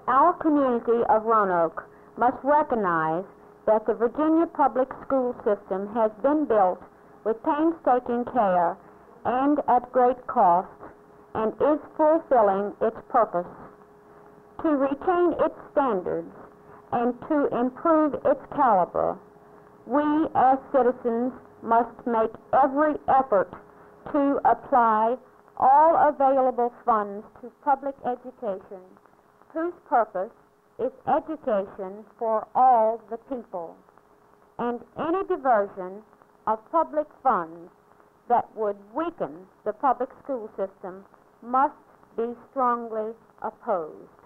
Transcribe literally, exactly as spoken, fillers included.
Our community of Roanoke must recognize that the Virginia public school system has been built with painstaking care and at great cost, and is fulfilling its purpose. To retain its standards and to improve its caliber, we as citizens must make every effort to apply all available funds to public education, whose purpose is education for all the people, and any diversion of public funds that would weaken the public school system must be strongly opposed.